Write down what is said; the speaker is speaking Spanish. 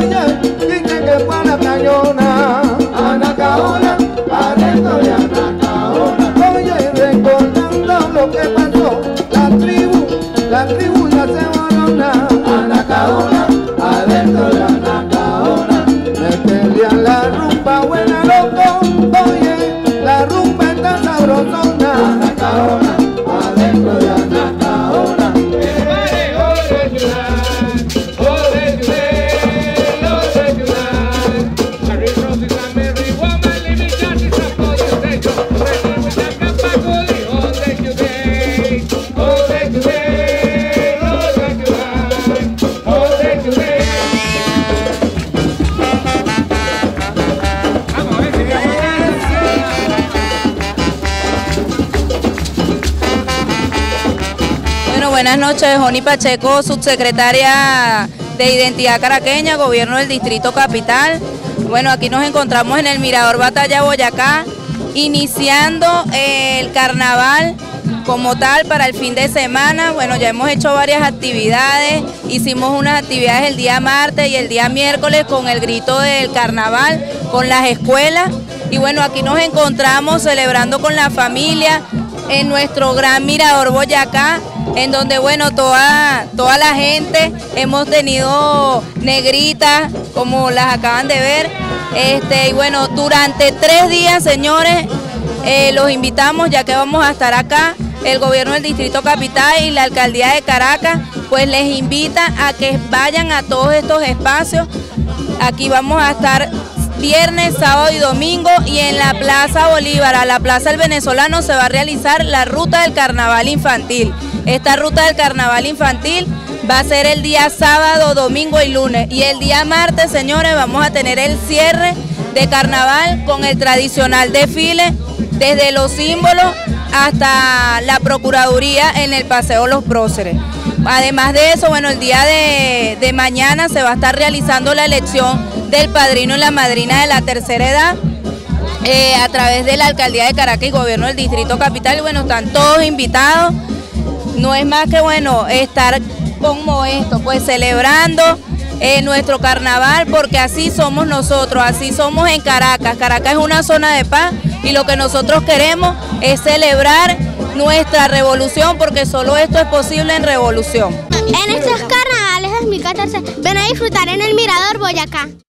oye, dicen que fue a la cañona, Anacaona, adentro de Anacaona. Oye, recordando lo que pasó, la tribu ya se borrona, Anacaona, adentro de Anacaona. Me pelean la rumba buena, loco, oye, la rumba está sabrosona, Anacaona, adentro de Anacaona. Buenas noches, Joni Pacheco, subsecretaria de Identidad Caraqueña, Gobierno del Distrito Capital. Bueno, aquí nos encontramos en el Mirador Batalla Boyacá, iniciando el carnaval como tal para el fin de semana. Bueno, ya hemos hecho varias actividades, hicimos unas actividades el día martes y el día miércoles con el grito del carnaval, con las escuelas. Y bueno, aquí nos encontramos celebrando con la familia en nuestro gran Mirador Boyacá, en donde bueno, toda la gente, hemos tenido negritas como las acaban de ver, y bueno, durante 3 días, señores, los invitamos, ya que vamos a estar acá, el gobierno del Distrito Capital y la Alcaldía de Caracas, pues les invita a que vayan a todos estos espacios. Aquí vamos a estar viernes, sábado y domingo, y en la Plaza Bolívar, a la Plaza del Venezolano, se va a realizar la ruta del carnaval infantil. Esta ruta del carnaval infantil va a ser el día sábado, domingo y lunes. Y el día martes, señores, vamos a tener el cierre de carnaval con el tradicional desfile desde los símbolos hasta la Procuraduría en el Paseo Los Próceres. Además de eso, bueno, el día de mañana se va a estar realizando la elección del padrino y la madrina de la tercera edad a través de la Alcaldía de Caracas y Gobierno del Distrito Capital. Y bueno, están todos invitados. No es más que bueno estar como esto, pues celebrando nuestro carnaval, porque así somos nosotros, así somos en Caracas. Caracas es una zona de paz y lo que nosotros queremos es celebrar nuestra revolución, porque solo esto es posible en revolución. En estos carnavales 2014 ven a disfrutar en el Mirador Boyacá.